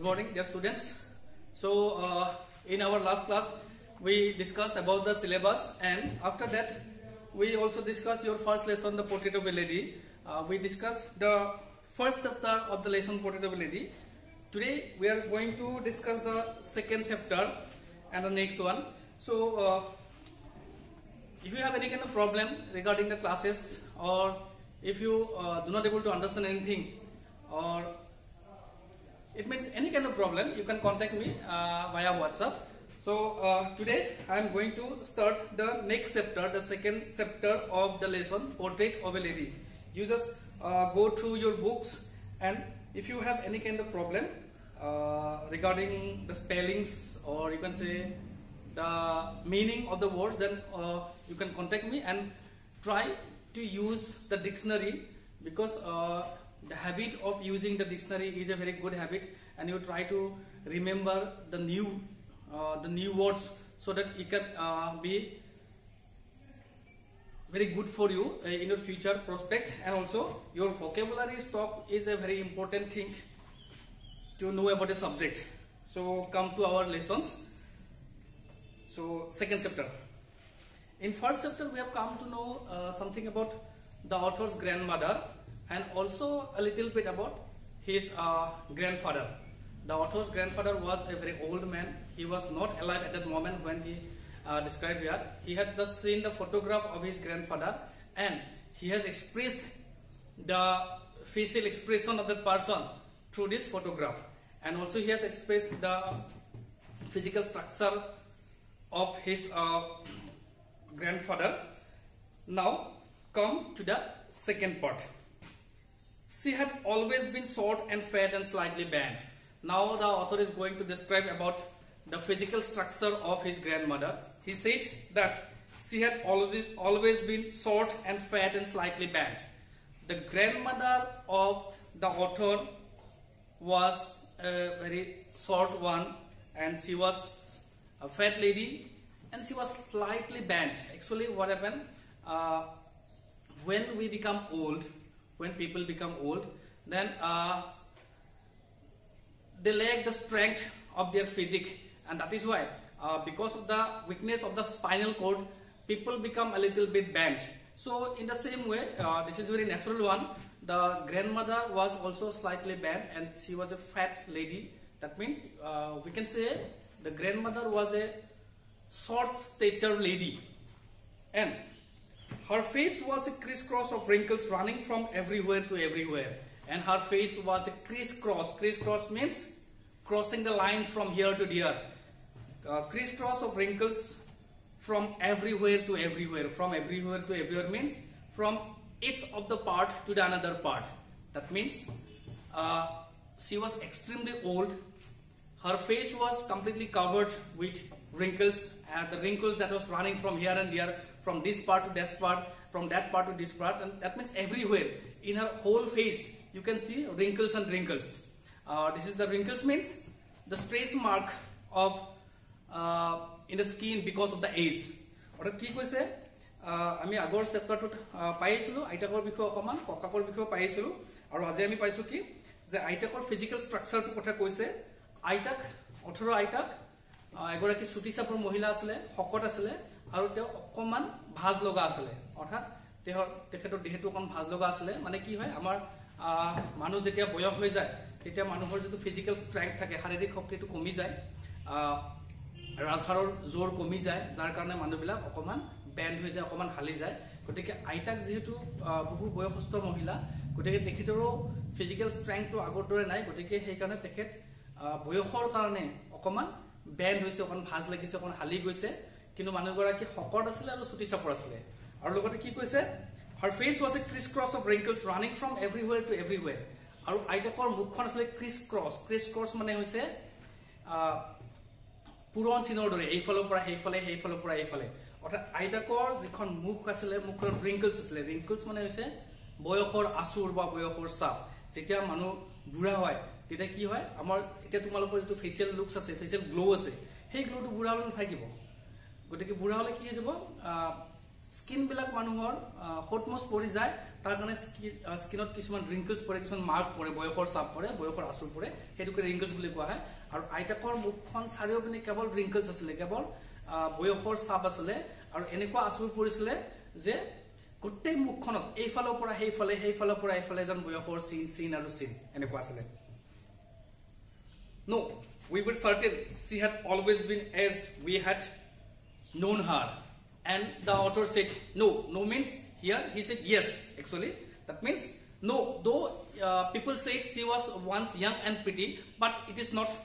morning, dear students. So, in our last class, we discussed about the syllabus, and after that, we also discussed your first lesson, the Portrait of a Lady. We discussed the first chapter of the lesson, Portrait of a Lady. Today, we are going to discuss the second chapter and the next one. So, if you have any kind of problem regarding the classes, or if you do not able to understand anything, or it means any kind of problem, you can contact me via WhatsApp. So today I am going to start the next chapter, the second chapter of the lesson, Portrait of a Lady. You just go through your books, and if you have any kind of problem regarding the spellings, or you can say the meaning of the words, then you can contact me and try to use the dictionary, because the habit of using the dictionary is a very good habit, and you try to remember the new words, so that it can be very good for you in your future prospect. And also your vocabulary stock is a very important thing to know about a subject. So come to our lessons. So second chapter. In first chapter we have come to know something about the author's grandmother, and also a little bit about his grandfather. The author's grandfather was a very old man. He was not alive at that moment when he described here. He had just seen the photograph of his grandfather, and he has expressed the facial expression of that person through this photograph, and also he has expressed the physical structure of his grandfather. Now come to the second part. She had always been short and fat and slightly bent. Now the author is going to describe about the physical structure of his grandmother. He said that she had always been short and fat and slightly bent. The grandmother of the author was a very short one, and she was a fat lady, and she was slightly bent. Actually, what happened when we become old, when people become old, then they lack the strength of their physique, and that is why because of the weakness of the spinal cord, people become a little bit bent. So in the same way, this is very natural one. The grandmother was also slightly bent, and she was a fat lady. That means we can say the grandmother was a short stature lady, and her face was a crisscross of wrinkles running from everywhere to everywhere. And her face was a crisscross. Crisscross means crossing the lines from here to there. Crisscross of wrinkles from everywhere to everywhere. From everywhere to everywhere means from each of the part to the another part. That means she was extremely old. Her face was completely covered with wrinkles, and the wrinkles that was running from here and there, from this part to that part, from that part to this part, and that means everywhere in her whole face you can see wrinkles and wrinkles. This is the wrinkles means the stress mark of in the skin because of the age. What ঠিক হৈছে আমি আগৰ চেপ্টাৰটোত পাইছিলো আইতাকৰ বিষয়ে অকমান, ককাকৰ বিষয়ে পাইছিলো, আৰু আজি আমি পাইছো কি যে আইতাকৰ ফিজিক্যাল স্ট্ৰাকচাৰটো কথা কৈছে। আইতাক 18 আইতাক এগৰাকী চুটি চাপৰ মহিলা আছিলে, শকত আছিলে, আৰু তেওঁ অকমান ভাজ লগা আছিলে, অৰ্থাৎ তেখেতৰ দেহটো অকমান ভাজ লগা আছিলে। মানে কি হয়, আমাৰ মানুহ যেতিয়া বয়স হৈ যায়, তেতিয়া মানুহৰ যিটো ফিজিক্যাল ষ্ট্ৰেংথ থাকে, শাৰীৰিক শক্তিটো কমি যায়, ৰাজহাৰৰ জোৰ কমি যায়, যাৰ কাৰণে মানুহবিলাক অকমান বেণ্ড হৈ যায়, অকমান হালি যায়। গতিকে আইতাক যিহেতু বহু বয়সস্থ মহিলা, গতিকে তেখেতৰো ফিজিক্যাল ষ্ট্ৰেংথটো আগৰ দৰে নাই। গতিকে সেইকাৰণে তেখেত বয়সৰ কাৰণে অকমান বেণ্ড হৈছে, অকমান ভাজ লাগিছে, অকমান হালি গৈছে। কিন্তু মানুহগৰাকী শকত আছিলে আৰু চুটি চাপৰ আছিলে। আৰু লগতে কি কৈছে, her face was a crisscross of wrinkles running from everywhere to everywhere. আৰু আইতাকৰ মুখখন আছিলে ক্ৰিছ ক্ৰছ মানে হৈছে পুৰণ চিনৰ দৰে, এইফালৰ পৰা সেইফালে, সেইফালৰ পৰা এইফালে। অৰ্থাৎ আইতাকৰ যিখন মুখ আছিলে, মুখখনত ৰিংকলছ আছিলে। ৰিংকলছ মানে হৈছে বয়সৰ আচুৰ বা বয়সৰ চাপ। যেতিয়া মানুহ বুঢ়া হয়, তেতিয়া কি হয়, আমাৰ এতিয়া তোমালোকৰ যিটো ফেচিয়েল লুকছ আছে, ফেচিয়েল গ্লো আছে, সেই গ্লোটো বুঢ়া হ'লে নাথাকিব। গতিকে বুঢ়া হ'লে কি হৈ যাব, স্কিন বিলাক মানুহৰ হটমছ পৰি যায়, তাৰ কাৰণে স্কিনত কিছুমান ৰিংকলছ পৰে কিছুমান মাৰ্ক পৰে বয়সৰ ছাপ পৰে বয়সৰ আচুৰ পৰে হেতুকে ৰিংকলছ বুলি কোৱা হয় আৰু আইতাকৰ মুখখন চাৰিওপিনে কেৱল ৰিংকলছ আছিল কেৱল বয়সৰ ছাপ আছিল আৰু এনেকুৱা আচুৰ পৰিছিলে যে গোটেই মুখখনত এইফালৰ পৰা সেইফালে সেইফালৰ পৰা এইফালে যেন বয়সৰ চিন আৰু চিন এনেকুৱা আছিল No, we were certain she had always been as we had known her. And the author said, no means here he said yes. Actually, that means no. Though people said she was once young and pretty, but it is not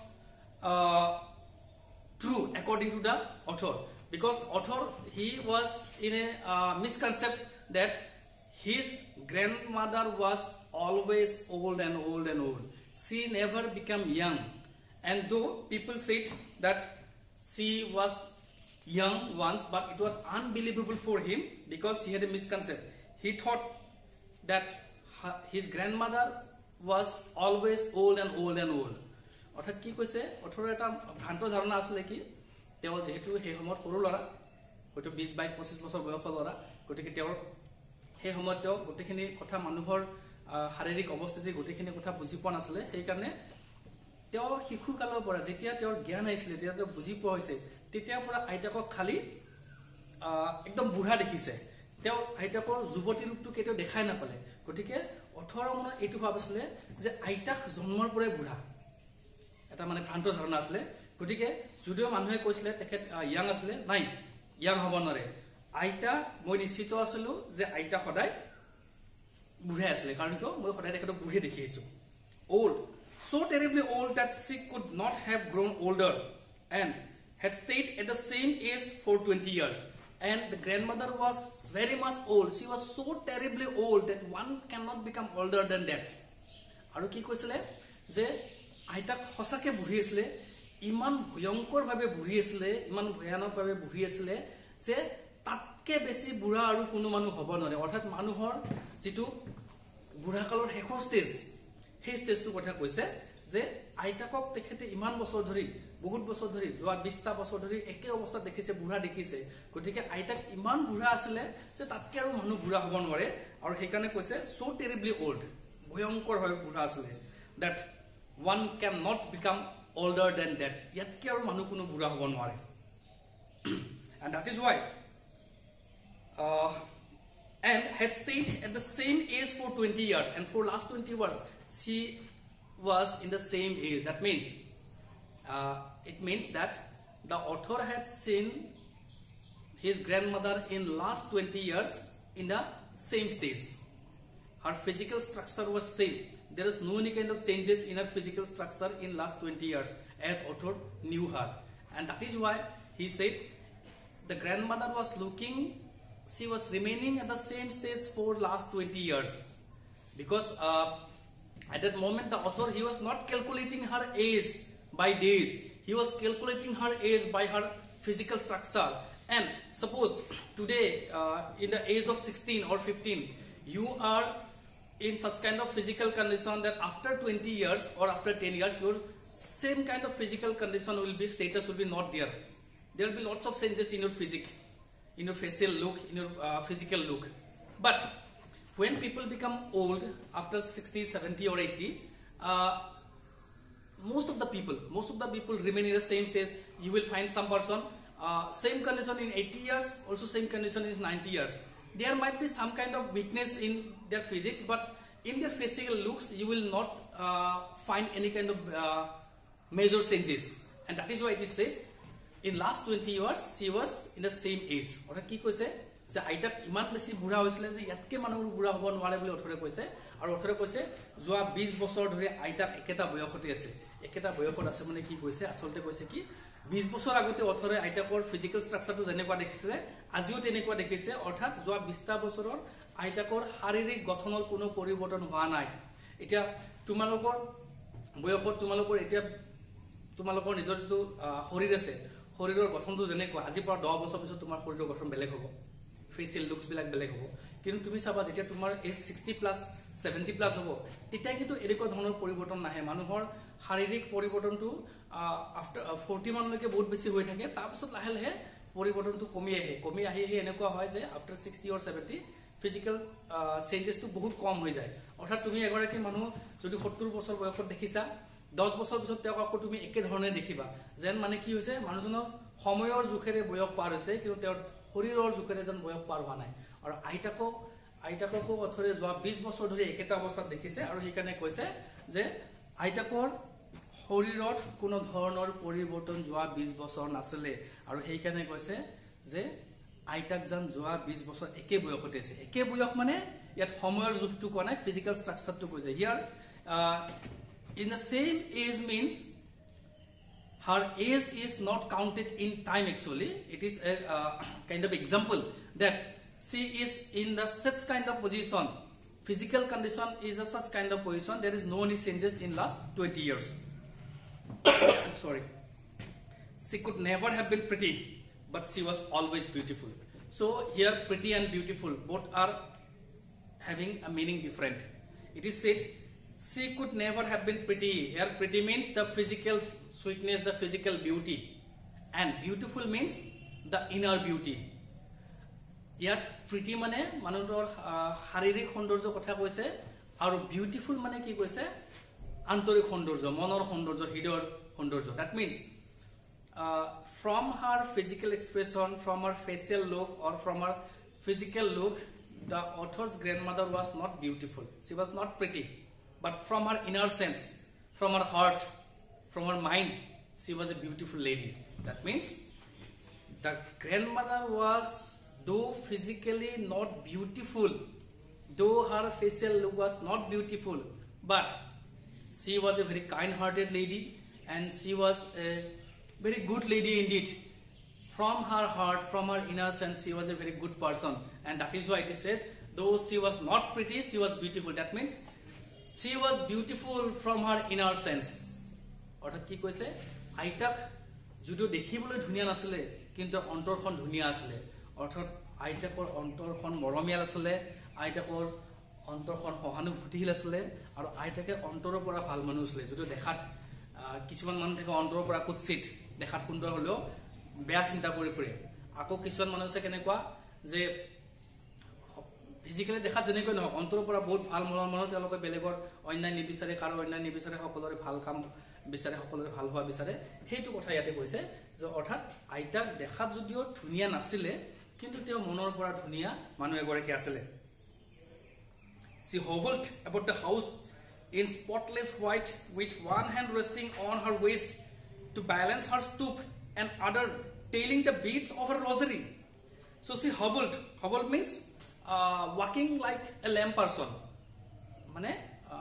true according to the author. Because author he was in a misconception that his grandmother was always old and old and old. She never became young. And though people said that she was young once, but it was unbelievable for him because he had a misconception. He thought that his grandmother was always old and old and old. অর্থাৎ কি কৈছে অথৰ এটা ভ্ৰান্ত ধাৰণা আছিল কি তেওঁ যেহেতু সেই সময়ত সৰু লৰা হয়তো 20 22 25 বছৰ বয়সৰ লৰা গতিকে তেওঁ সেই সময়ত তেওঁ গোটেইখিনি কথা মানুহৰ শাৰীৰিক অৱস্থিতি গোটেইখিনি কথা বুজি পোৱা নাছিল সেই কাৰণে তেওঁ শিশু কালৰ পৰা যেতিয়া তেওঁৰ জ্ঞান আহিছিল তেতিয়া তেওঁ বুজি পোৱা হৈছে তেতিয়াৰ পৰা আইতাকক খালি একদম বুঢ়া দেখিছে তেওঁ আইতাকৰ যুৱতী ৰূপটো কেতিয়াও দেখাই নাপালে গতিকে 18 মনত এইটো ভাবিছিলে যে আইতাক জন্মৰ পৰাই বুঢ়া এটা মানে ভ্ৰান্ত ধাৰণা আছিল গতিকে যদিও মানুহে কৈছিলে তেখেত ইয়াং আছিল নাই ইয়াং হ'ব নৰে আইতা মই নিশ্চিত আছিলো যে আইতা সদায় বুঢ়া আছিল কাৰণ কিয় মই সদায় তেখেতক বুঢ়ী দেখি আহিছো old so terribly old that she could not have grown older and had stayed at the same age for 20 years and the grandmother was very much old she was so terribly old that one cannot become older than that aru ki koisile je aitak hosake buhi asile iman bhoyankor bhabe buhi asile iman bhoyanok bhabe buhi asile je tatke beshi bura aru kono manu hobo nore orthat manuhor jitu bura kalor hekhor stage সেই স্টেজটো কথা কৈছে যে আইতাকক তেখেতে ইমান বছৰ ধৰি বহুত বছৰ ধৰি যোৱা 20টা বছৰ ধৰি একে অৱস্থা দেখিছে বুঢ়া দেখিছে গতিকে আইতাক ইমান বুঢ়া আছিল যে তাতকে আৰু মানুহ বুঢ়া হ'ব নোৱাৰে আৰু সেইকাৰণে কৈছে সো টেৰিবলি ওল্ড ভয়ংকৰ ভাৱে বুঢ়া আছিল that one cannot become older than that ইয়াতকে আৰু মানুহ কোনো বুঢ়া হ'ব নোৱাৰে and that is why and had stayed at the same age for 20 years and for last 20 years she was in the same age that means it means that the author had seen his grandmother in last 20 years in the same stage her physical structure was same there is no any kind of changes in her physical structure in last 20 years as author knew her and that is why he said the grandmother was looking she was remaining at the same stage for last 20 years because at that moment the author he was not calculating her age by days he was calculating her age by her physical structure and suppose today in the age of 16 or 15 you are in such kind of physical condition that after 20 years or after 10 years your same kind of physical condition will be status will be not there there will be lots of changes in your physique in your facial look in your physical look but when people become old after 60 70 or 80 most of the people remain in the same stage you will find some person same condition in 80 years also same condition in 90 years there might be some kind of weakness in their physics but in their physical looks you will not find any kind of major changes and that is why it is said in last 20 years she was in the same age ora ki koise যে আইতাক ইমান বেছি বুঢ়া হৈছিল যে ইয়াতকে মানুহ বুঢ়া হ'ব নোৱাৰে বুলি অথৰে কৈছে আৰু অথৰে কৈছে যোৱা 20 বছৰ ধৰি আইতাক একেটা বয়সতে আছে একেটা বয়সত আছে মানে কি কৈছে আসলতে কৈছে কি 20 বছৰ আগতে অথৰে আইতাকৰ ফিজিক্যাল স্ট্ৰাকচাৰটো যেনেকুৱা দেখিছিলে আজিও তেনেকুৱা দেখিছে অৰ্থাৎ যোৱা 20টা বছৰৰ আইতাকৰ শাৰীৰিক গঠনৰ কোনো পৰিৱৰ্তন হোৱা নাই এতিয়া তোমালোকৰ বয়সত তোমালোকৰ এতিয়া তোমালোকৰ নিজৰ যিটো শৰীৰ আছে শৰীৰৰ গঠনটো যেনেকুৱা আজি পৰা 10 বছৰ পিছত তোমাৰ শৰীৰৰ গঠন বেলেগ হ'ব facial looks বিলাক বেলেগ হ'ব কিন্তু তুমি চাবা যেতিয়া তোমাৰ এজ 60 প্লাস 70 প্লাস হ'ব তেতিয়া কিন্তু এনেকুৱা ধৰণৰ পৰিৱৰ্তন নাহে মানুহৰ শাৰীৰিক পৰিৱৰ্তনটো আফটাৰ 40 মানলৈকে বহুত বেছি হৈ থাকে তাৰ পিছত লাহে লাহে পৰিৱৰ্তনটো কমি আহি এনেকুৱা হয় যে আফটাৰ 60 or 70 ফিজিক্যাল চেঞ্জেছটো বহুত কম হৈ যায় অৰ্থাৎ তুমি এগৰাকী মানুহ যদি 70 বছৰ বয়সত দেখিছা 10 বছৰ পিছত তেওঁক আকৌ তুমি একে ধৰণে দেখিবা যেন মানে কি হৈছে মানুহজনৰ সময়ৰ জুখেৰে বয়স পাৰ হৈছে কিন্তু তেওঁৰ শৰীৰৰ জুখেৰে যেন বয়স পাৰ হোৱা নাই আৰু আইতাককো অথৰে যোৱা 20 বছৰ ধৰি একেটা অৱস্থাত দেখিছে আৰু সেইকাৰণে কৈছে যে আইতাকৰ শৰীৰত কোনো ধৰণৰ পৰিৱৰ্তন যোৱা 20 বছৰ নাছিলে আৰু সেইকাৰণে কৈছে যে আইতাক জান যোৱা 20 বছৰ একে বয়সতে আছে একে বয়স মানে ইয়াত সময়ৰ জুখটো কোৱা নাই ফিজিক্যাল স্ট্ৰাকচাৰটো কৈছে হিয়াৰ in the same age means her age is not counted in time actually it is a kind of example that she is in the such kind of position physical condition is a such kind of position there is no any changes in last 20 years sorry she could never have been pretty but she was always beautiful so here pretty and beautiful both are having a meaning different it is said she could never have been pretty here pretty means the physical sweetness the physical beauty and beautiful means the inner beauty yet pretty mane manor haririk saundarjo kotha koise aru beautiful mane ki koise antorik saundarjo monor saundarjo hidor saundarjo that means from her physical expression from her facial look or from her physical look the author's grandmother was not beautiful she was not pretty but from her inner sense from her heart from her mind she was a beautiful lady that means the grandmother was though physically not beautiful though her facial look was not beautiful but she was a very kind-hearted lady and she was a very good lady indeed from her heart from her inner sense she was a very good person and that is why it is said though she was not pretty she was beautiful that means she was beautiful from her inner sense অর্থাৎ কি কৈছে আইতাক যদিও দেখিবলৈ ধুনিয়া নাছিলে কিন্তু অন্তৰখন ধুনিয়া আছিল অৰ্থাৎ আইতাকৰ অন্তৰখন মৰমিয়াল আছিল আইতাকৰ অন্তৰখন সহানুভূতিশীল আছিল আৰু আইতাকে অন্তৰৰ পৰা ভাল মানুহ আছিল যদিও দেখাত কিছুমান মানুহ থাকে অন্তৰৰ পৰা কুৎসিত দেখাত সুন্দৰ হলেও বেয়া চিন্তা কৰি ফুৰে আকৌ কিছুমান মানুহ আছে কেনেকুৱা যে ফিজিক্যালি দেখা যেনেকৈ নহয় অন্তৰৰ পৰা বহুত ভাল মনৰ মানুহ তেওঁলোকে বেলেগৰ অন্যায় নিবিচাৰে কাৰো অন্যায় নিবিচাৰে সকলোৰে ভাল কাম বিচাৰে সকলোৰে ভাল হোৱা বিচাৰে হেতু কথা ইয়াতে কৈছে যে অৰ্থাৎ আইতাক দেখাত যদিও ধুনিয়া নাছিলে কিন্তু তেওঁ মনৰ পৰা ধুনিয়া মানুহ এগৰাকী আছিল she hovered about the house in spotless white with one hand resting on her waist to balance her stoop and other tailing the beads of her rosary so she hovered means walking like a lame person মানে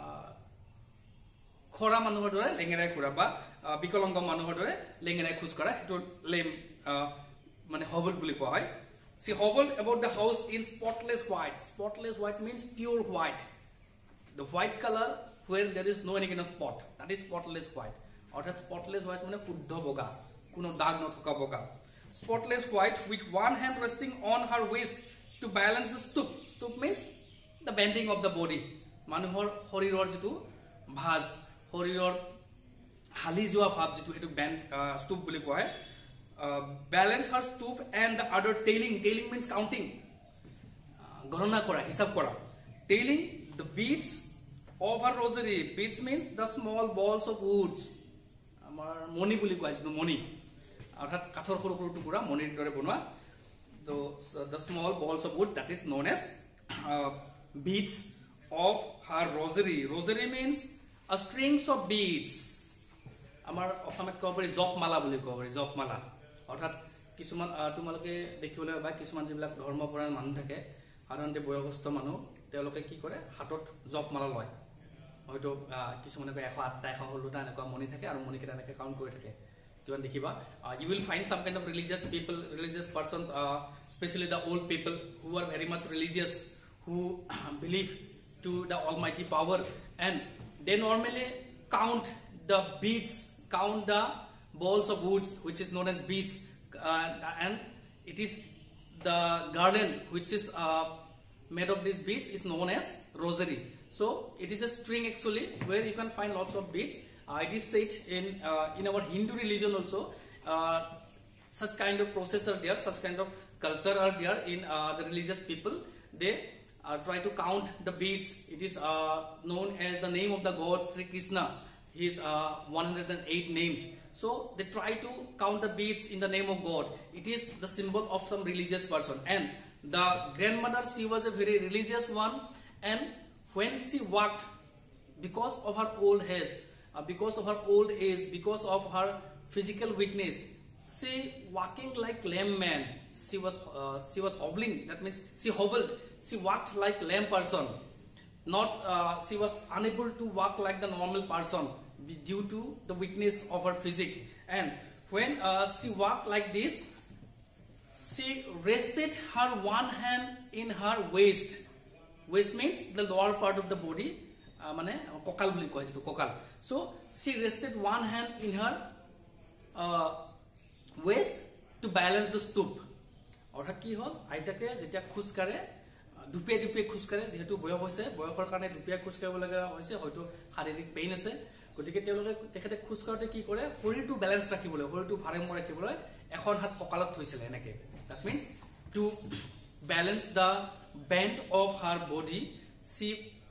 খৰা মানুহৰ দৰে লেঙেৰাই খুৰা বা বিকলংগ মানুহৰ দৰে লেঙেৰাই খুজ কৰা এটো lame মানে hovered বুলি কোৱা হয় she hovered about the house in spotless white means pure white the white color where there is no any kind of spot that is spotless white অর্থাৎ spotless white মানে শুদ্ধ বগা কোনো দাগ নথকা বগা spotless white with one hand resting on her waist to balance the stoop means the bending of the body মানুহৰ শৰীৰৰ যেটো ভাজ শৰীৰৰ হালি যোৱা ভাব যেটো হেতু বেন্ড stoop বুলি কোৱা হয় balance her stoop and the other tailing means counting গণনা কৰা হিসাব কৰা tailing the beads of her rosary beads means the small balls of woods আমাৰ মণি বুলি কোৱা যেটো মণি অৰ্থাৎ কাঠৰ সৰু সৰু টুকুৰা মণিৰ দৰে বনোৱা the small balls of wood that is known as beads of her rosary means a strings of beads আমাৰ অসমত কোৱা পৰে জপ মালা বুলি কোৱা পৰে জপ মালা অৰ্থাৎ কিছুমান তোমালোকে দেখিবলৈ বা কিছুমান যিবিলাক ধৰ্মপৰায়ণ মানুহ থাকে সাধাৰণতে বয়সস্থ মানুহ তেওঁলোকে কি কৰে হাতত জপ মালা লয় হয়তো কিছুমানে 108টা 116টা এনেকুৱা মণি থাকে আৰু মণি কেইটা এনেকৈ কাউন্ট কৰি থাকে কিমান দেখিবা you will find some kind of religious persons especially the old people who are very much religious who believe to the almighty power and they normally count the beads count the balls of woods which is known as beads and it is the garland which is made of these beads is known as rosary so it is a string actually where you can find lots of beads it is said in our Hindu religion also such kind of process are there such kind of culture are there in the religious people they try to count the beads. It is known as the name of the god Sri Krishna. His 108 names. So they try to count the beads in the name of God. It is the symbol of some religious person. And the grandmother, she was a very religious one. And when she walked, because of her old age, because of her physical weakness, she walking like lame man. She was hobbling. That means she hobbled. She walked like lame person. Not she was unable to walk like the normal person due to the weakness of her physique. And when she walked like this, she rested her one hand in her waist. Waist means the lower part of the body. Mane kokal boli koy jitu kokal. So she rested one hand in her waist to balance the stoop. অর্থাৎ কি হল আইতাকে যেতিয়া খুজ কাৰে দুপিয়া দুপিয়া খুজ কাৰে যেহেতু বয়স হৈছে বয়সৰ কাৰণে দুপিয়া খুজ কাৰিব লগা হৈছে হয়তো শাৰীৰিক পেইন আছে গতিকে তেওঁলোকে তেখেতে খুজ কাৰোতে কি কৰে শৰীৰটো ব্যালেন্স ৰাখিবলৈ শৰীৰটো ভাৰসাম্য ৰাখিবলৈ এখন হাত কঁকালত থৈছিল এনেকে that means to balance the bend of her body she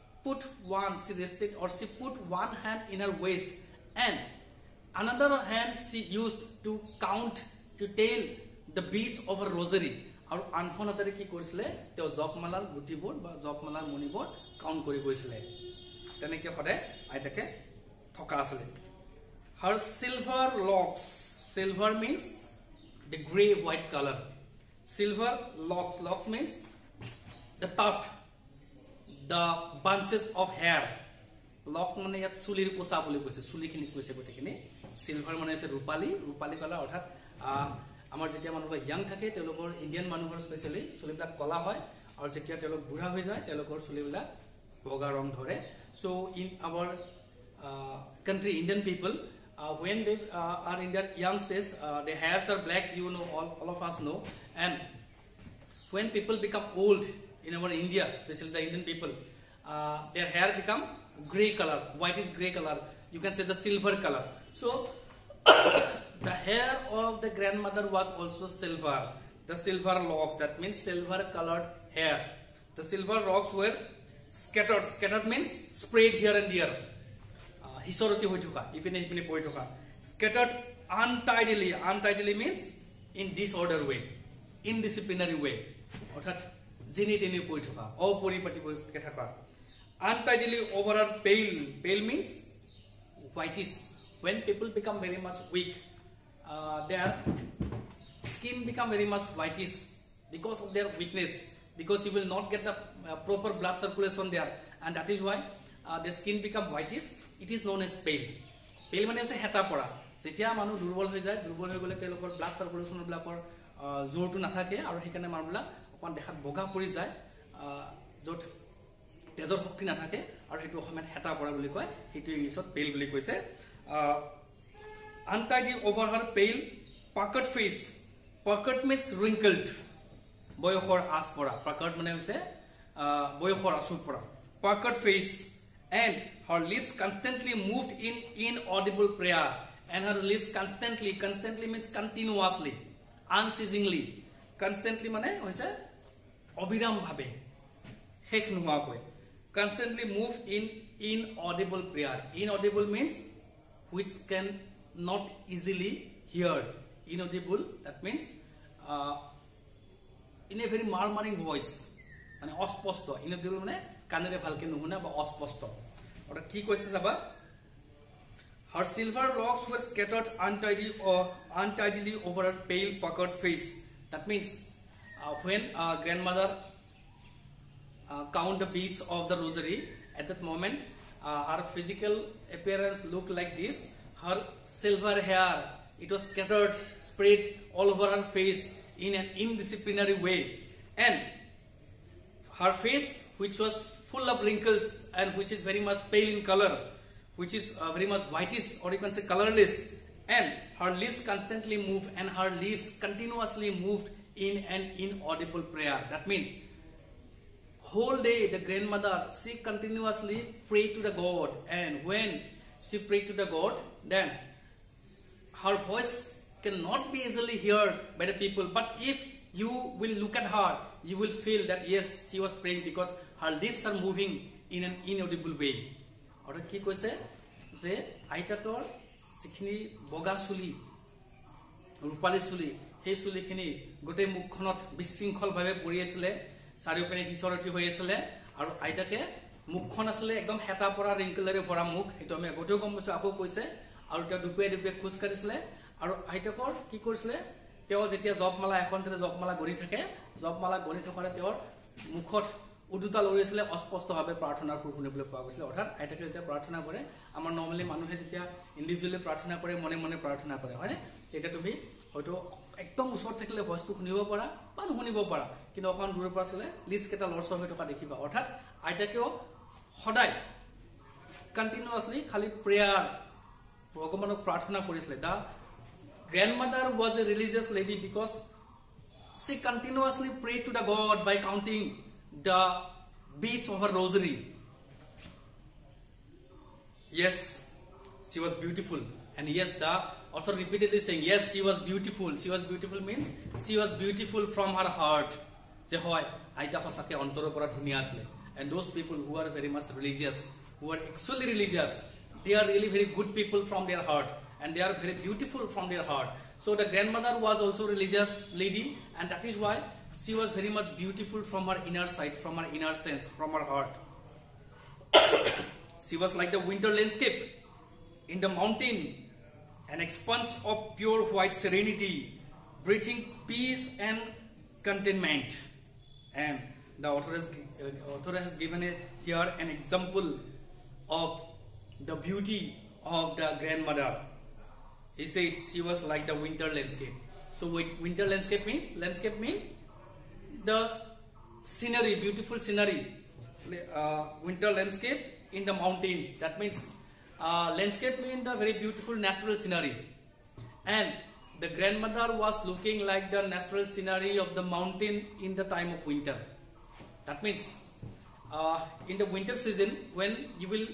rested or she put one hand in her waist and another hand she used to count to tell the beads of her rosary আৰু আনখন হাতেৰে কি কৰিছিলে তেওঁ জপমালাৰ গুটিবোৰ বা জপমালাৰ মণিবোৰ count কৰি গৈছিলে তেনেকৈ সদায় আইতাকে থকা আছিল her silver locks silver means the gray white color silver locks means the tuft the bunches of hair lock মানে ইয়াত চুলিৰ কোছা বুলি কৈছে চুলিখিনি কৈছে গতিকেনে silver মানে আছে ৰূপালী কালাৰ অৰ্থাৎ আমাৰ যেতিয়া মানুহৰ ইয়াং থাকে তেওঁলোকৰ ইন্ডিয়ান মানুহৰ স্পেশালি চুলিবিলাক কলা হয় আৰু যেতিয়া তেওঁলোক বুঢ়া হৈ যায় তেওঁলোকৰ চুলিবিলাক বগা ৰং ধৰে so in our country Indian people when they are in their young stage their hairs are black you know all of us know and when people become old in our India especially the Indian people their hair become gray color whitish gray color you can say the silver color so the hair of the grandmother was also silver the silver locks that means silver colored hair the silver locks were scattered means spread here and there hisoroti hoi thoka ipine poi thoka scattered untidily means in disorder way indisciplinary way orthat jini teni poi thoka oporipati poi thoka untidily over her pale means whitish when people become very much weak their skin become very much whitish because of their weakness because you will not get the proper blood circulation there and that is why their skin become whitish it is known as pale mane ase heta pora jetia manu durbol hoy gole telokor blood circulation blakor jortu na thake aru hekane manula opan dekhat boga pori jay jot tejor shokti na thake aru hetu okhmet heta pora boli koy hetu englishot pale boli koise untidy over her pale puckered face puckered means wrinkled boyokhor aspora puckered mane hoise boyokhor asupora puckered face and her lips constantly moved in inaudible prayer and her lips constantly means continuously unceasingly constantly mane hoise obiram bhabe hek nuha koi constantly move in inaudible prayer inaudible means which can not easily heard inaudible that means in a very murmuring voice মানে অস্পষ্ট inaudible মানে কানেৰে ভালকে নুশুনা বা অস্পষ্ট ওটা কি কৈছে যাবা her silver locks were scattered untidily over her pale puckered face that means when grandmother count the beads of the rosary at that moment her physical appearance looked like this her silver hair it was scattered spread all over her face in an indisciplinary way and her face which was full of wrinkles and which is very much pale in color which is very much whitish or you can say colorless and her lips constantly moved and her lips continuously moved in an inaudible prayer that means whole day the grandmother she continuously prayed to the God and when she prayed to the God then her voice cannot be easily heard by the people but if you will look at her, you will feel that yes, she was praying because her lips are moving in an inaudible way. Or ki koise je Aitator jikhini boga suli rupali suli he suli khini gote mukkhonot bisrinkhol bhabe pori asile sariopene hisoroti hoi asile aru Aitake mukkhon asile ekdom heta pora wrinkle pora mukh eto ame goteo gom pasu ako koise aru ta dupe khus karisile aru Aitakor ki korisile teo jetia job mala ekhon tere job mala gori thake job mala gori thakare teor mukhot উদুতা লৰিছিলে অস্পষ্টভাৱে প্ৰাৰ্থনাৰ সুৰ শুনিবলৈ পোৱা গৈছিল অৰ্থাৎ আইতাকে যেতিয়া প্ৰাৰ্থনা কৰে আমাৰ নৰ্মালি মানুহে যেতিয়া ইন্ডিভিজুৱেলি প্ৰাৰ্থনা কৰে মনে মনে প্ৰাৰ্থনা কৰে হয়নে তেতিয়া তুমি হয়তো একদম ওচৰত থাকিলে ভয়েসটো শুনিব পাৰা বা নুশুনিব পাৰা কিন্তু অকণ দূৰৰ পৰা চালে লিপছ কেটা লৰচৰ হৈ থকা দেখিবা অৰ্থাৎ আইতাকেও সদায় কন্টিনিউয়াসলি খালি প্ৰেয়াৰ ভগৱানক প্ৰাৰ্থনা কৰিছিলে the grandmother was a religious lady because she continuously prayed to the God by counting the beads of her rosary. Yes, she was beautiful, and yes, the author repeatedly saying yes, she was beautiful. She was beautiful means she was beautiful from her heart. Je hoy aita hosake ontoro pora dhunia asle, and those people who are very much religious, who are actually religious, they are really very good people from their heart, and they are very beautiful from their heart. So the grandmother was also religious lady, and that is why she was very much beautiful from her inner side, from her inner sense, from her heart. She was like the winter landscape in the mountain, an expanse of pure white serenity, breathing peace and contentment. And the author has given here an example of the beauty of the grandmother. He said she was like the winter landscape. So winter landscape means the scenery, beautiful scenery, winter landscape in the mountains. That means landscape means the very beautiful natural scenery, and the grandmother was looking like the natural scenery of the mountain in the time of winter. That means in the winter season when you will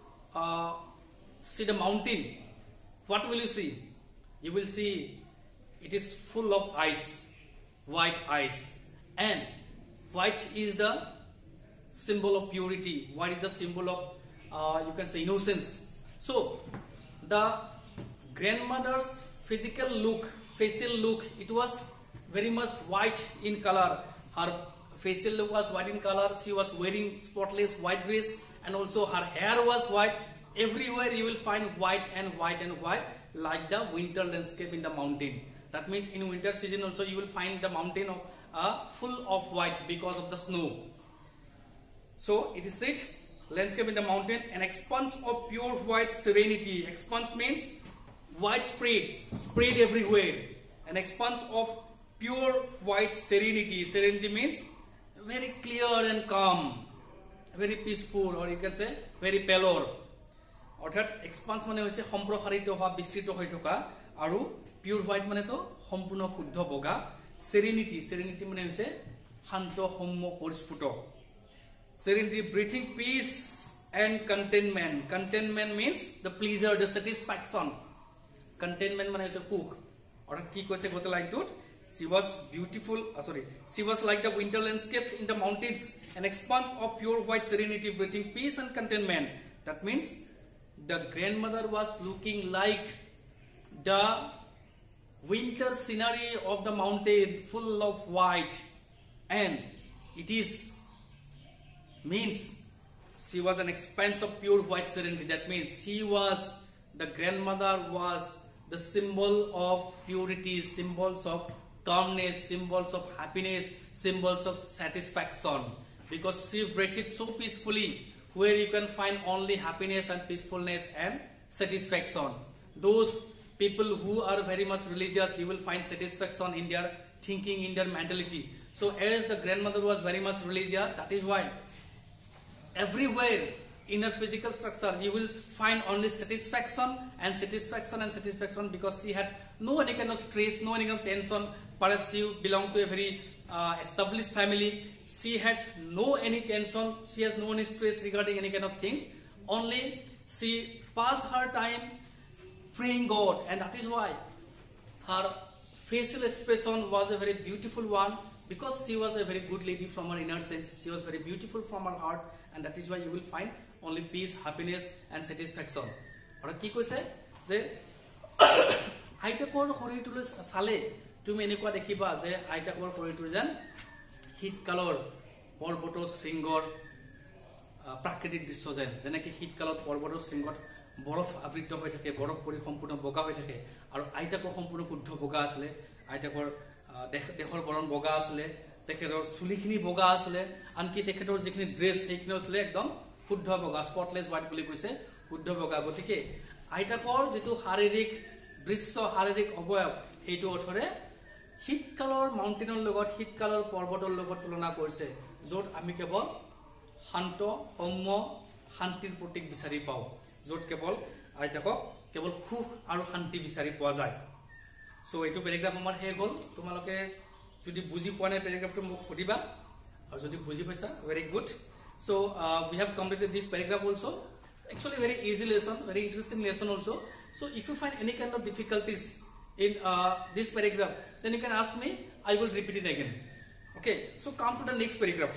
see the mountain, what will you see? You will see it is full of ice, white ice. And white is the symbol of purity. White is the symbol of, you can say, innocence. So, the grandmother's physical look, facial look, it was very much white in color. Her facial look was white in color. She was wearing spotless white dress, and also her hair was white. Everywhere you will find white and white and white, like the winter landscape in the mountain. That means in winter season also you will find the mountain of full of white because of the snow. So it is said, landscape in the mountain, an expanse of pure white serenity. Expanse means widespread, spread everywhere. An expanse of pure white serenity. Serenity means very clear and calm, very peaceful, or you can say very pallor. অর্থাৎ expanse মানে হৈছে সম্প্ৰসাৰিত হোৱা বিস্তৃত হৈ থকা আৰু pure white মানে তো সম্পূৰ্ণ শুদ্ধ বগা সেরেনিটি সেরেনিটি মানে হৈছে শান্ত সৌম্য পৰিস্ফুট serenity breathing peace and contentment contentment means the pleasure the satisfaction contentment মানে হৈছে সুখ অৰ্থাৎ কি কৈছে গতে লাইনটোত she was beautiful she was like the winter landscape in the mountains an expanse of pure white serenity breathing peace and contentment that means the grandmother was looking like the winter scenery of the mountain full of white, and it is means she was an expanse of pure white serenity. That means the grandmother was the symbol of purity, symbols of calmness, symbols of happiness, symbols of satisfaction, because she breathed so peacefully, where you can find only happiness and peacefulness and satisfaction. Those people who are very much religious, you will find satisfaction in their thinking, in their mentality. So as the grandmother was very much religious, that is why everywhere in her physical structure you will find only satisfaction and satisfaction and satisfaction, because she had no any kind of stress, no any kind of tension. Perhaps she belonged to a very established family. She had no any tension, she has no any stress regarding any kind of things. Only she passed her time praying God, and that is why her facial expression was a very beautiful one because she was a very good lady from her inner sense. She was very beautiful from her heart, and that is why you will find only peace, happiness, and satisfaction. Or ki koise je আইতাকৰ শৰীৰটোলৈ চালে তুমি এনেকুৱা দেখিবা যে আইতাকৰ শৰীৰটো যেন শীতকালৰ পৰ্বতৰ শৃংগৰ প্ৰাকৃতিক দৃশ্য যেনেকৈ শীতকালত পৰ্বতৰ শৃংগত বৰফ আবৃত হৈ থাকে, বৰফ পৰি সম্পূৰ্ণ বগা হৈ থাকে, আৰু আইতাকৰ সম্পূৰ্ণ শুদ্ধ বগা আছিলে। আইতাকৰ দেহৰ বৰণ বগা আছিলে, তেখেতৰ চুলিখিনি বগা আছিলে, আনকি তেখেতৰ যিখিনি ড্ৰেছ সেইখিনি আছিলে একদম শুদ্ধ বগা, স্পটলেছ হোৱাইট বুলি কৈছে, শুদ্ধ বগা। গতিকে আইতাকৰ যিটো শাৰীৰিক দৃশ্য, শাৰীৰিক অৱয়ব, সেইটো অৰ্থৰে শীতকালৰ মাউণ্টেইনৰ লগত, শীতকালৰ পৰ্বতৰ লগত তুলনা কৰিছে, য'ত আমি কেৱল শান্ত, সৌম্য, শান্তিৰ প্ৰতীক বিচাৰি পাওঁ, য'ত কেৱল আইতাকক কেৱল সুখ আৰু শান্তি বিচাৰি পোৱা যায়। চ' এইটো পেৰেগ্ৰাফ আমাৰ শেষ হ'ল। তোমালোকে যদি বুজি পোৱা নাই পেৰেগ্ৰাফটো মোক সুধিবা, আৰু যদি বুজি পাইছা very good. So' we have completed this paragraph also'. Actually very easy lesson, very interesting lesson also. So if you find any kind of difficulties in this paragraph, then you can ask me, I will repeat it again. Okay, so come to the next paragraph.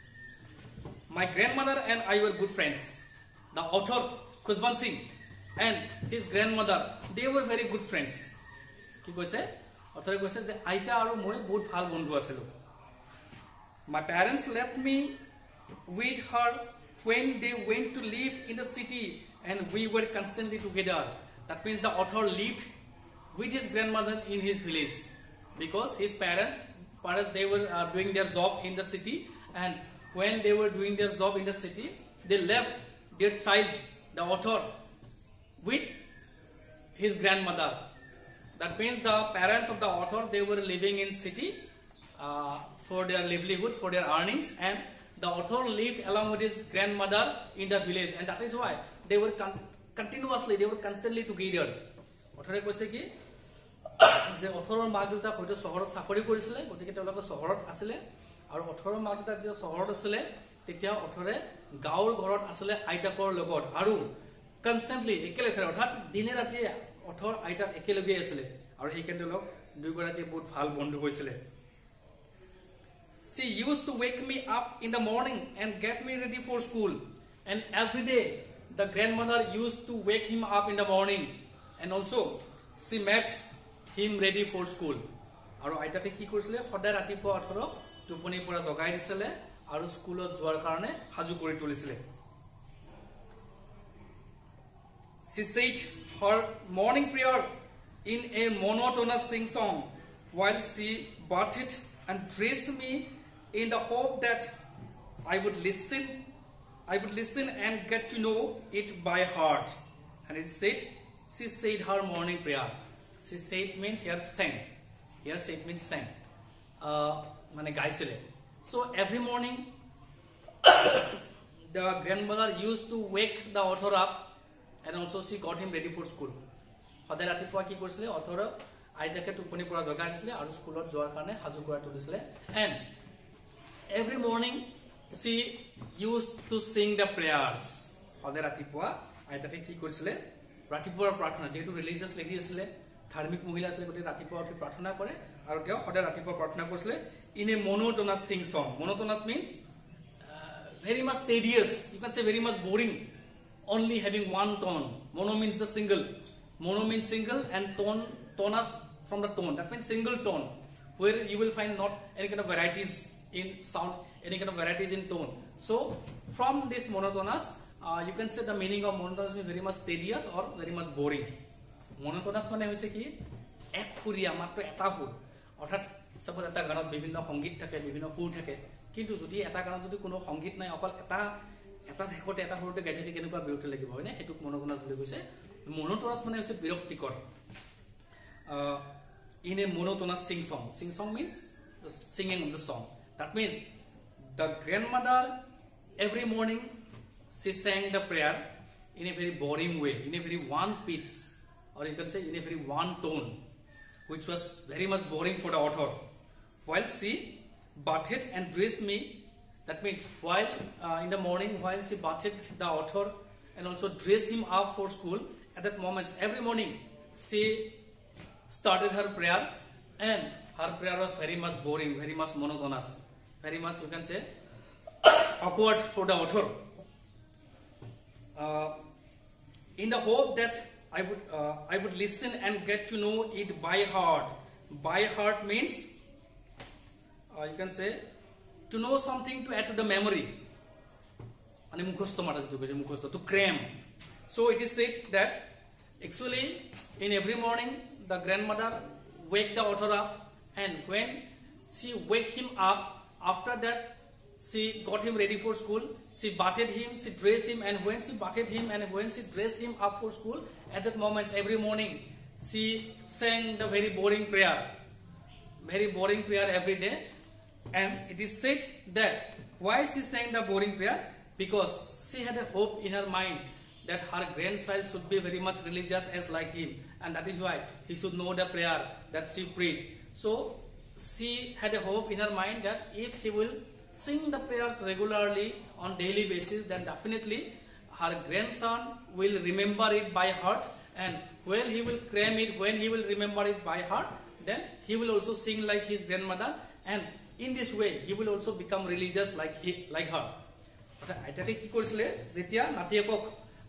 My grandmother and I were good friends. The author Khushbant Singh and his grandmother, they were very good friends. Ki koise author koise je aita aru moi bahut bhal bondhu asilo. My parents left me with her when they went to live in the city, and we were constantly together. That means the author lived with his grandmother in his village because his parents they were doing their job in the city, and when they were doing their job in the city, they left their child, the author, with his grandmother. That means the parents of the author, they were living in city for their livelihood, for their earnings, and the author lived along with his grandmother in the village, and that is why they were continuously, they were constantly together. Author koise ki je authoror mak duta hoito sohorot sakori korisile, gotike telok sohorot asile, aru authoror mak duta je sohorot asile, tetia authore gaur ghorot asile aitakor logot, aru constantly ekelekhe orthat dine rati author aitak ekeloge asile, aru ei kente lok dui goraki bahut bhal bondhu hoisile. She used to wake me up in the morning and get me ready for school, and every day the grandmother used to wake him up in the morning, and also she made him ready for school. Aru aitake ki korisile hoday ratipuwa athorok tuponi pora jogai disile aru schoolot joar karone haju kori tulisile. She said her morning prayer in a monotonous sing song while she bathed and dressed me in the hope that I would listen and get to know it by heart. And it said, she said her morning prayer. She said means here sang. Here said means sang. Mane gaisile. So every morning the grandmother used to wake the author up, and also she got him ready for school. Hoday ratipuwa ki korisile author aitake tuponi pora jogai disile aru schoolot joar karone haju kora tulisile, and every morning she used to sing the prayers. Hoday ratipuwa aitake ki korisile ratipuwar prarthona, jehetu religious lady asile, dharmik mohila asile, gote ratipuwa uthi prarthona kore aru teo hoday ratipuwa prarthona korisile in a monotonous sing song. Monotonous means very much tedious, you can say very much boring, only having one tone. Mono means the single, mono means single, and tonus from the tone, that means single tone, where you will find not any kind of varieties in sound, any kind of varieties in tone. So from this monotonous, you can say the meaning of monotonous is very much tedious or very much boring. Monotonous mane hoise ki ek khuria matro eta hur, orthat suppose eta ganot bibhinno songit thake, bibhinno hur thake, kintu jodi eta ganot jodi kono songit nai, okol eta dhekote eta hurte gai thake kenukwa birote lagibo hoine, etuk monotonous boli koise. Monotonous mane hoise biroktikor. In a monotonous sing song. Sing song means the singing of the song. That means the grandmother every morning she sang the prayer in a very boring way, in a very one pitch, or you can say in a very one tone, which was very much boring for the author. While she bathed and dressed me, that means while in the morning, while she bathed the author and also dressed him up for school, at that moment, every morning she started her prayer and her prayer was very much boring, very much monotonous, very much, you can say, awkward for the author. In the hope that I would listen and get to know it by heart. By heart means you can say to know something to add to the memory. To cram. So it is said that actually in every morning the grandmother wake the author up, and when she wake him up, after that she got him ready for school, she bathed him, she dressed him, and when she bathed him and when she dressed him up for school, at that moment every morning she sang the very boring prayer every day. And it is said that why she sang the boring prayer? Because she had a hope in her mind that her grandchild should be very much religious as like him, and that is why he should know the prayer that she prayed. So she had a hope in her mind that if she will sing the prayers regularly on daily basis, then definitely her grandson will remember it by heart, and when he will cram it, when he will remember it by heart, then he will also sing like his grandmother, and in this way he will also become religious like her. আইতাকে কি কৰিছিলে যেতিয়া নাতিয়েকক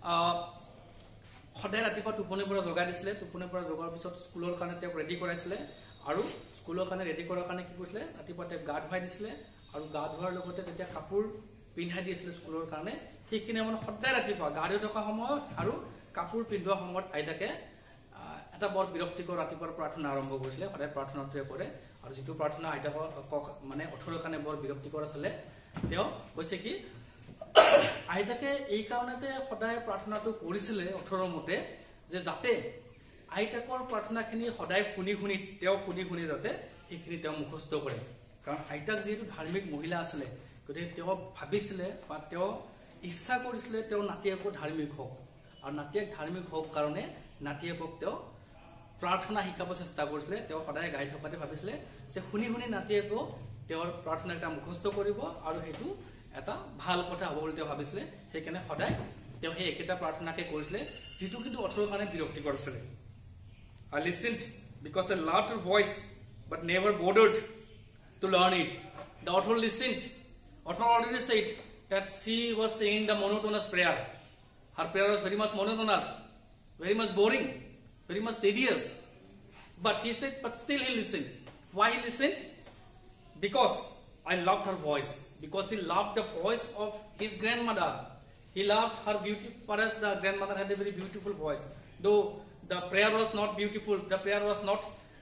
সদায় ৰাতিপুৱা টোপনিৰ পৰা জগাই দিছিলে, টোপনিৰ পৰা জগাৰ পিছত স্কুলৰ কাৰণে তেওঁক ৰেডি কৰাইছিলে, আৰু স্কুলৰ কাৰণে ৰেডি কৰাৰ কাৰণে কি কৰিছিলে ৰাতিপুৱা তেওঁক গা ধুৱাই দিছিলে, আৰু গা ধোৱাৰ লগতে যেতিয়া কাপোৰ পিন্ধাই দিছিলে স্কুলৰ কাৰণে, সেইখিনি মানে সদায় ৰাতিপুৱা গা ধুই থকা সময়ত আৰু কাপোৰ পিন্ধোৱা সময়ত আইতাকে এটা বৰ বিৰক্তিকৰ ৰাতিপুৱাৰ প্ৰাৰ্থনা আৰম্ভ কৰিছিলে। সদায় প্ৰাৰ্থনাটোৱে কৰে, আৰু যিটো প্ৰাৰ্থনা আইতাকক মানে অথৰৰ কাৰণে বৰ বিৰক্তিকৰ আছিলে, তেওঁ কৈছে কি আইতাকে এই কাৰণতে সদায় প্ৰাৰ্থনাটো কৰিছিলে অথৰৰ মতে, যে যাতে আইতাকৰ প্ৰাৰ্থনাখিনি সদায় শুনি শুনি যাতে সেইখিনি তেওঁ মুখস্থ কৰে। কাৰণ আইতাক যিহেতু ধাৰ্মিক মহিলা আছিলে, গতিকে তেওঁ ভাবিছিলে বা তেওঁ ইচ্ছা কৰিছিলে তেওঁ নাতিয়েকো ধাৰ্মিক হওক, আৰু নাতিয়েক ধাৰ্মিক হওক কাৰণে নাতিয়েকক তেওঁ প্ৰাৰ্থনা শিকাব চেষ্টা কৰিছিলে। তেওঁ সদায় গাই থকাতে ভাবিছিলে যে শুনি নাতিয়েকো তেওঁৰ প্ৰাৰ্থনা এটা মুখস্থ কৰিব, আৰু সেইটো এটা ভাল কথা হ'ব বুলি তেওঁ ভাবিছিলে। সেইকাৰণে সদায় তেওঁ সেই একেটা প্ৰাৰ্থনাকে কৰিছিলে, যিটো কিন্তু অথৰৰ কাৰণে বিৰক্তিকৰ আছিলে। I listened because I loved her voice but never bothered to learn it. The author listened. Author already said that she was singing the monotonous prayer. Her prayer was very much monotonous, very much boring, very much tedious. But he said, but still he listened. Why he listened? Because I loved her voice. Because he loved the voice of his grandmother. He loved her beauty. Perhaps the grandmother had a very beautiful voice. Though the prayer was not beautiful, the prayer was not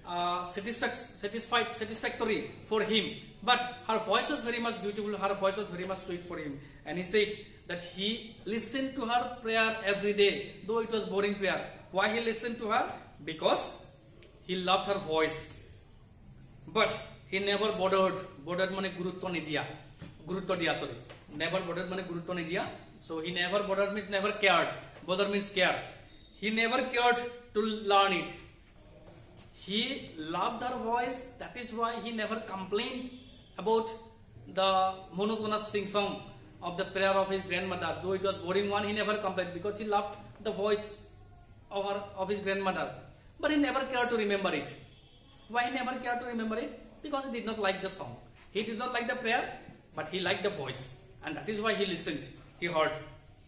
satisfactory for him. But her voice was very much beautiful. Her voice was very much sweet for him. And he said that he listened to her prayer every day, though it was boring prayer. Why he listened to her? Because he loved her voice. But he never bothered. Bothered means gurutto nidiya. Gurutto diya, sorry. Never bothered means gurutto nidiya. So he never bothered means never cared. Bother means care. He never cared to learn it. He loved her voice. That is why he never complained about the monotonous sing song of the prayer of his grandmother. Though it was boring one, he never complained because he loved the voice of his grandmother. But he never cared to remember it. Why he never cared to remember it? Because he did not like the song. He did not like the prayer, but he liked the voice. And that is why he listened. He heard.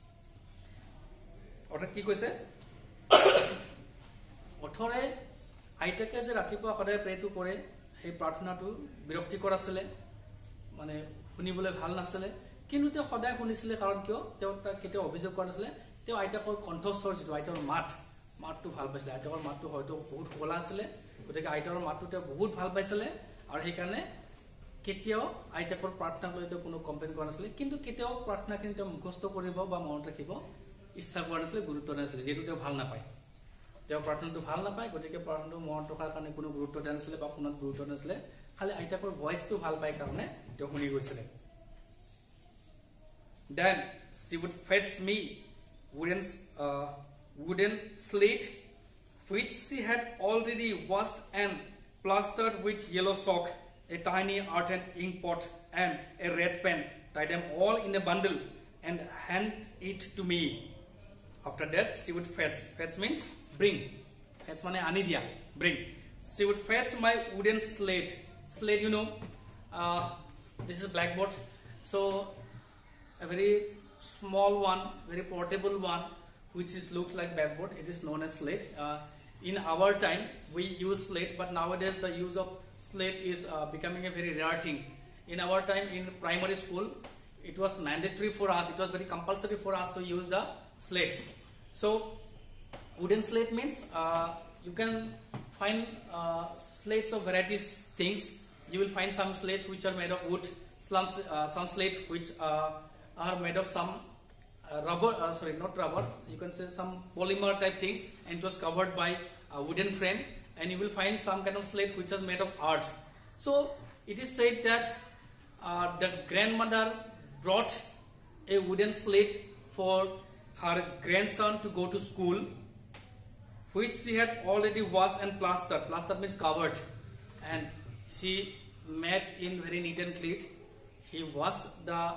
অর্থাৎ কি কৈছে অথৰে আইতাকে যে ৰাতিপুৱা সদায় প্ৰেটো কৰে, সেই প্ৰাৰ্থনাটো বিৰক্তিকৰ আছিলে, মানে শুনিবলৈ ভাল নাছিলে, কিন্তু তেওঁ সদায় শুনিছিলে। কাৰণ কিয়? তেওঁ তাক কেতিয়াও অভিযোগ কৰা নাছিলে। তেওঁ আইতাকৰ কণ্ঠস্বৰ, যিটো আইতাকৰ মাতটো ভাল পাইছিলে। আইতাকৰ মাতটো হয়তো বহুত শুৱলা আছিলে, গতিকে আইতাকৰ মাতটো তেওঁ বহুত ভাল পাইছিলে, আৰু সেইকাৰণে কেতিয়াও আইতাকৰ প্ৰাৰ্থনাক লৈ তেওঁ কোনো কমপ্লেইন কৰা নাছিলে। কিন্তু কেতিয়াও প্ৰাৰ্থনাখিনি তেওঁ মুখস্থ কৰিব বা মনত ৰাখিব ইচ্ছা কৰা নাছিলে, গুৰুত্ব নাছিলে, যিহেতু তেওঁ ভাল নাপায়। তেওঁ প্ৰাৰ্থনাটো ভাল নাপায়, গতিকে প্ৰাৰ্থনাটো মনত ৰখাৰ কাৰণে কোনো গুৰুত্ব দিয়া নাছিলে বা শুনাত গুৰুত্ব নাছিলে। খালি আইতাকৰ ভইচটো ভাল পায় কাৰণে তেওঁ শুনি গৈছিলে। Then she would fetch me wooden slate which she had already washed and plastered with yellow chalk, a tiny earthen ink pot and a red pen, tie them all in a bundle and hand it to me. After that she would fetch. Fetch means bring. Fetch means ani dia, bring. she would fetch my wooden slate. Slate, you know, this is blackboard. So a very small one, very portable one, which looks like blackboard. It is known as slate. In our time, we use slate, but nowadays the use of slate is becoming a very rare thing. In our time, in primary school, it was mandatory for us. It was very compulsory for us to use the slate. So wooden slate means you can find slates of varieties things. You will find some slates which are made of wood, some slates which are made of some rubber, sorry, not rubber, you can say some polymer type things, and it was covered by a wooden frame. And you will find some kind of slate which is made of art. So it is said that the grandmother brought a wooden slate for her grandson to go to school, which she had already washed and plastered. Plastered means covered, and she made in very neat and clean. He washed the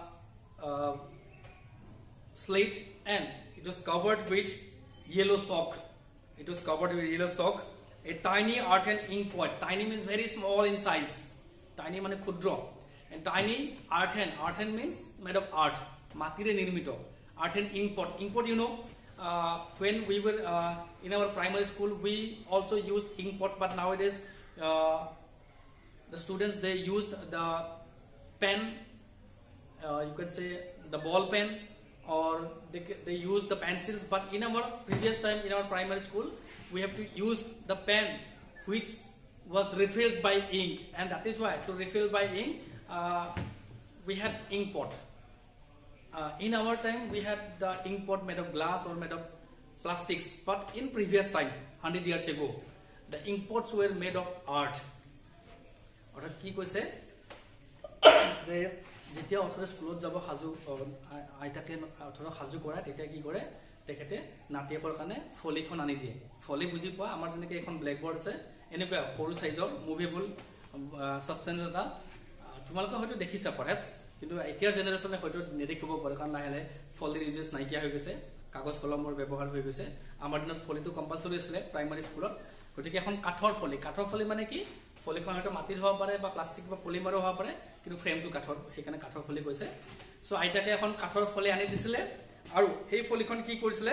slate and it was covered with yellow chalk. It was covered with yellow chalk. A tiny earthen ink pot. Tiny means very small in size. Tiny means khudro. And tiny earthen means made of art. Matire nirmito. Earthen ink pot. Ink pot, you know, when we were in our primary school, we also used ink pot, but nowadays the students, they used the pen, you can say the ball pen, or they use the pencils. But in our previous time, in our primary school, we have to use the pen which was refilled by ink, and that is why to refill by ink we had ink pot. In our time, we had the ink pot made of glass or made of plastics, but in previous time, 100 years ago, the ink pots were made of art. অর্থাৎ কি কৈছে যে যেতিয়া অথৰে স্কুলত যাব হাজু আইতাকে অথৰে হাজু কৰা, তেতিয়া কি কৰে তেখেতে নাতিয়েকৰ কাৰণে ফলিখন আনি দিয়ে। ফলি বুজি পোৱা, আমাৰ যেনেকৈ এখন ব্লেকবোৰ্ড আছে, এনেকুৱা সৰু সাইজৰ মুভেবল সাবষ্টেন্স এটা তোমালোকে হয়তো দেখিছা পাৰহেপছ, কিন্তু এতিয়াৰ জেনেৰেশ্যনে হয়তো নেদেখিব পাৰে, কাৰণ লাহে লাহে ফলিৰ ইউজেছ নাইকিয়া হৈ গৈছে, কাগজ কলমৰ ব্যৱহাৰ হৈ গৈছে। আমাৰ দিনত ফলিটো কম্পালচৰি আছিলে প্ৰাইমাৰী স্কুলত। গতিকে এখন কাঠৰ ফলি মানে কি, ফলিখন হয়তো মাটিৰ হ'ব পাৰে বা প্লাষ্টিক বা পলিমাৰো হ'ব পাৰে, কিন্তু ফ্ৰেমটো কাঠৰ, সেইকাৰণে কাঠৰ ফলি কৈছে। চ' আইতাকে এখন কাঠৰ ফলি আনি দিছিলে, আৰু সেই ফলিখন কি কৰিছিলে,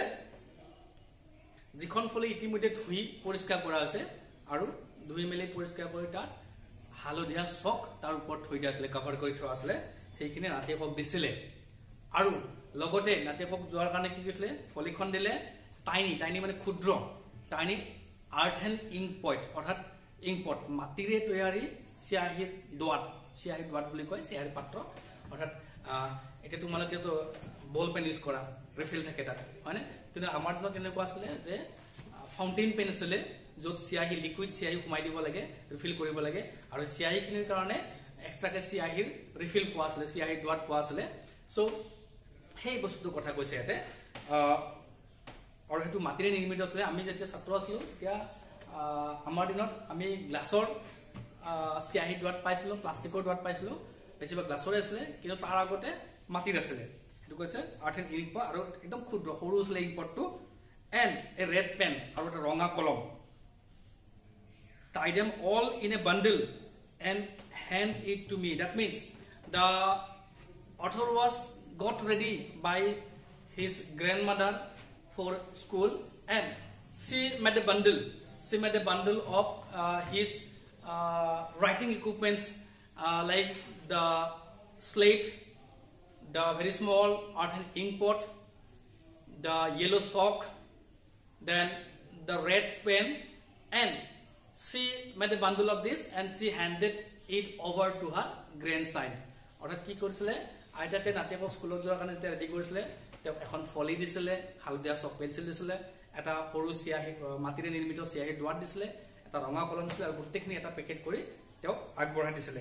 যিখন ফলি ইতিমধ্যে ধুই পৰিষ্কাৰ কৰা হৈছে, আৰু ধুই মেলি পৰিষ্কাৰ কৰি তাত হালধীয়া চক তাৰ ওপৰত থৈ দিয়া আছিলে, কভাৰ কৰি থোৱা আছিলে, সেইখিনি নাতিয়েকক দিছিলে। আৰু লগতে নাতিয়েকক যোৱাৰ কাৰণে কি কৰিছিলে, ফলিখন দিলে টাইনি মানে ক্ষুদ্ৰ, টাইনি আৰ্থেন ইংক পইণ্ট, অৰ্থাৎ ইংক পট, মাটিৰে তৈয়াৰী চিয়াহীৰ দোৱাত বুলি কয়, চিয়াহীৰ পাত্ৰ। অৰ্থাৎ এতিয়া তোমালোকেতো বল পেন ইউজ কৰা, ৰিফিল থাকে তাত, হয়নে? কিন্তু আমাৰ দিনত এনেকুৱা আছিলে যে ফাউণ্টেইন পেন আছিলে, য'ত চিয়াহী, লিকুইড চিয়াহী সোমাই দিব লাগে, ৰিফিল কৰিব লাগে, আৰু চিয়াহীখিনিৰ কাৰণে এক্সট্ৰাকে চিয়াহীৰ ৰিফিল পোৱা আছিলে, চিয়াহীৰ দোৱাত পোৱা আছিলে। চ' সেই বস্তুটোৰ কথা কৈছে ইয়াতে, আৰু সেইটো মাটিৰে নিৰ্মিত আছিলে। আমি যেতিয়া ছাত্ৰ আছিলোঁ, তেতিয়া আমাৰ দিনত আমি গ্লাছৰ চিয়াহীৰ দোৱাত পাইছিলোঁ, প্লাষ্টিকৰ দোৱাত পাইছিলোঁ, বেছিভাগ গ্লাছৰে আছিলে, কিন্তু তাৰ আগতে মাটিৰ আছিলে। সেইটো কৈছে আৰ্থেন ইংক পট, আৰু একদম ক্ষুদ্ৰ সৰু আছিলে ইংক পটটো, এণ্ড এ ৰেড পেন, আৰু এটা ৰঙা কলম। Tie them all in a bundle and hand it to me. That means the author was got ready by his grandmother for school, and she made a bundle. She made a bundle of his writing equipments, like the slate, the very small earthen ink pot, the yellow chalk, then the red pen, and she made a bundle of this and she handed it over to her grandson. অৰ্থাৎ কি কৰিছিলে, আইতাকে নাতিয়েকক স্কুলত যোৱাৰ কাৰণে যেতিয়া ready কৰিছিলে, তেওঁ এখন ফলি দিছিলে, হালধীয়া চক পেঞ্চিল দিছিলে, এটা সৰু চিয়াহী, মাটিৰে নিৰ্মিত চিয়াহীৰ দোৱাত দিছিলে, এটা ৰঙা কলম দিছিলে, আৰু গোটেইখিনি এটা পেকেট কৰি তেওঁক আগবঢ়াই দিছিলে।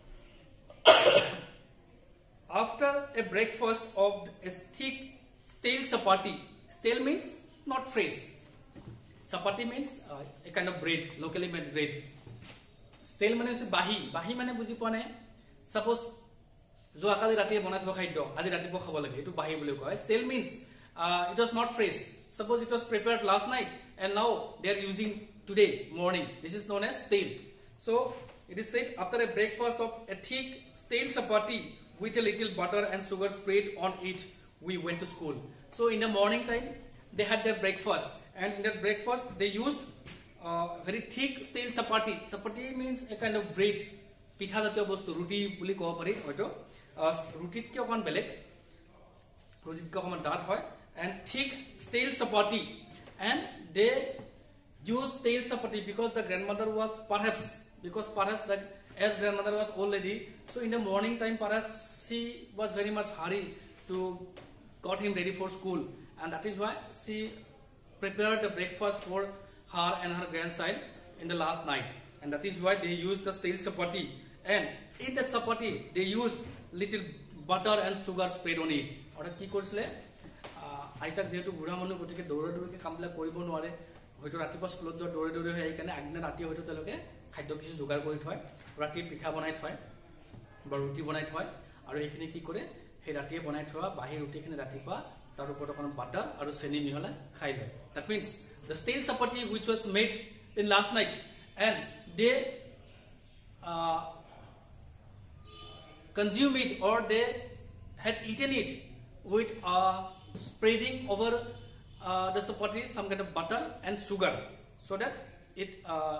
After a breakfast of a thick stale chapati, stale means not fresh, chapati means a kind of bread, locally made bread. Stale মানে হৈছে বাহি মানে বুজি পোৱা নাই, সাপোজ যোৱাকালি ৰাতিয়ে বনাই থোৱা খাদ্য আজি ৰাতিপুৱা খাব লাগে, এইটো বাহি বুলি কয়। Stale means it was not fresh. Suppose it was prepared last night and now they are using today morning. This is known as stale. So it is said after a breakfast of a thick stale chapati with a little butter and sugar spread on it, we went to school. So in the morning time they had their breakfast, and in that breakfast they used very thick stale chapati. Chapati means a kind of bread, pitha jatiyo bostu, ruti boli kobo pari hoito. Rutit ke okan beleg, rutit ke okan dart hoy, and thick stale chapati, and they used stale chapati because the grandmother was perhaps that as grandmother was old lady, so in the morning time perhaps she was very much hurry to got him ready for school, and that is why she prepared the breakfast for her and her grandchild in the last night, and that is why they used the stale chapati, and in that chapati they used little butter and sugar spread on it. Orthat ki korisile aitak jehetu budha manu gotike dore dore ke kamla koribo noare, hoito ratipa school jo dore dore hoy ekane agna rati hoito teloke খাদ্য কিছু যোগাৰ কৰি থয়, ৰাতি পিঠা বনাই থয় বা ৰুটি বনাই থয়, আৰু এইখিনি কি কৰে সেই ৰাতিয়ে বনাই থোৱা বাহি ৰুটিখিনি ৰাতিপুৱা তাৰ ওপৰত অকণ বাটাৰ আৰু চেনি মিহলাই খাই লয়. That means the stale chapati which was made in last night, and they consume it, or they had eaten it with spreading over the chapati some kind of butter and sugar, so that it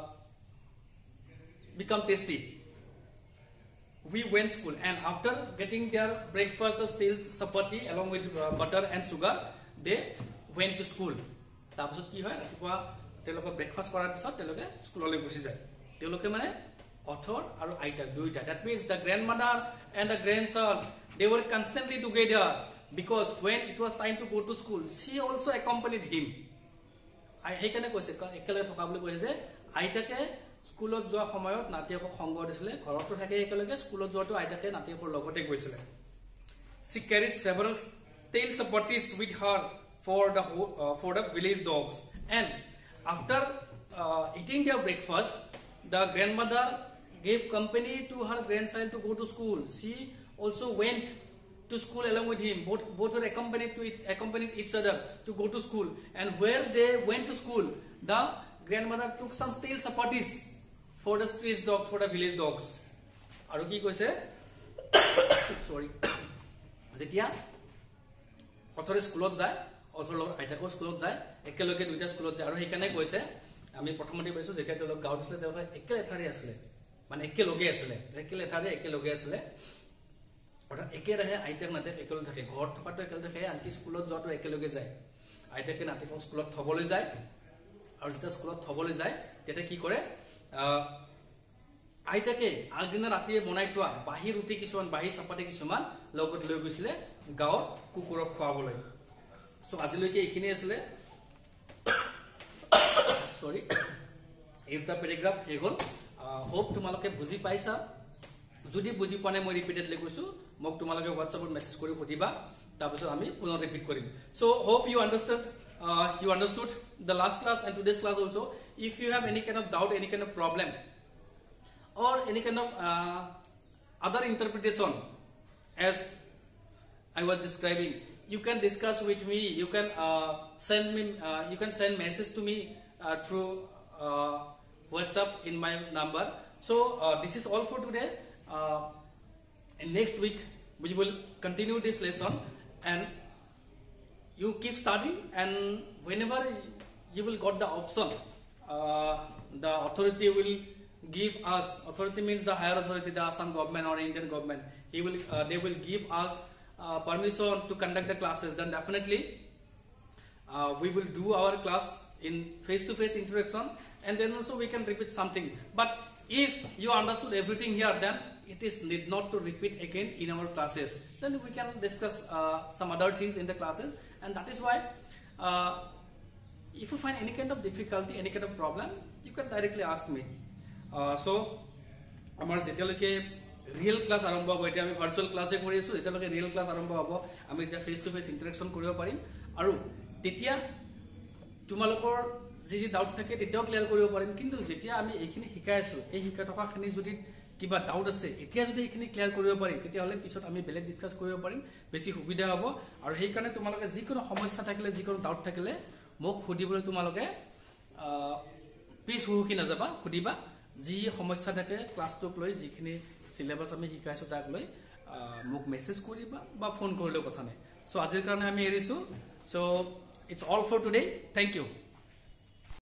become tasty. We went school, and after getting their breakfast of stale chapati along with butter and sugar, they went to school. তাৰপিছত কি হয়, ৰাতিপুৱা তেওঁলোকে breakfast কৰাৰ পিছত তেওঁলোকে স্কুললৈ Gucci যায়. তেওঁলোকে মানে অথৰ আৰু আইতাক দুইটা. That means the grandmother and the grandson, they were constantly together, because when it was time to go to school, she also accompanied him. সেইকাৰণে কৈছে একেলগে থকা বুলি কৈছে যে আইতাকে স্কুলত যোৱা সময়ত নাতিয়েকক সংগ দিছিলে, ঘৰতো থাকে একেলগে, স্কুলত যোৱাটো আইতাকে নাতিয়েকৰ লগতে গৈছিলে. She carried several stale chapatis with her for the village dogs, and after eating their breakfast, the grandmother gave company to her grandchild to go to school. She also went to school along with him. Both were accompanied each other to go to school, and where they went to school, the grandmother took some stale chapatis for the street dogs, for the village dogs. Aru ki koise sorry, jetia othore schoolot jay, othor log aitakor schoolot jay, ekeloge duita schoolot jay, aru hekane koise ami prothomoti paisu jetia telok gaut asile telok ekele thari asile, mane ekeloge asile, ekele thari ekeloge asile, ora eke rahe aitak natek ekelo thake, ghor thokato ekelo thake, anki schoolot joato ekeloge jay, aitake natek schoolot thobole jay, aru jeta schoolot thobole jay tete ki kore আইতাকে আগদিনা ৰাতিয়ে বনাই থোৱা বাহি ৰুটি কিছুমান, বাহি চাপাতি কিছুমান লগত লৈ গৈছিলে গাঁৱৰ কুকুৰক খোৱাবলৈ. সো আজিলৈকে এইখিনি আছিলে, সৰি এটা পেৰাগ্ৰাফ হৈ গ'ল. হোপ তোমালোকে বুজি পাইছা. যদি বুজি পোৱা নাই মই ৰিপিটেডলি কৈছো, মোক তোমালোকে হোৱাটছএপত মেছেজ কৰি সুধিবা, তাৰপিছত আমি পুনৰ ৰিপিট কৰিম. So hope you understood the last class and today's class also. If you have any kind of doubt, any kind of problem, or any kind of other interpretation as I was describing, you can discuss with me. You can send message to me through WhatsApp in my number. So this is all for today. In next week we will continue this lesson, and you keep studying, and whenever you will got the option, the authority will give us, authority means the higher authority, the Assam government or Indian government, they will give us permission to conduct the classes. Then definitely we will do our class in face-to-face interaction, and then also we can repeat something. But if you understood everything here, then it is need not to repeat again in our classes. Then we can discuss some other things in the classes, and that is why if you find any kind of difficulty, any kind of problem, you can directly ask me. So amar jetialoke real class arambho hobo, eta ami virtual class e kori asu, jetialoke real class arambho hobo, ami eta face to face interaction koribo parim, aru tetia tumalokor ji doubt thake tetao clear koribo parim. Kintu jetia ami ekhini hikai asu, ei hikai thoka khini jodi kiba doubt ase, etia jodi ekhini clear koribo pari, tetia hole pisot ami beleg discuss koribo parim, beshi subidha hobo. Aru hei karone tumaloke jikono samasya thakile, jikono doubt thakile mok khudibole tumaloke চহকি নাযাবা সুধিবা যি সমস্যা থাকে ক্লাছটোক লৈ যিখিনি syllabus আমি শিকাইছো তাক লৈ মোক মেসেজ কৰিবা বা ফোন কৰিলেও কথা নাই সো আজিৰ কাৰণে আমি এৰিছো so it's all for today thank you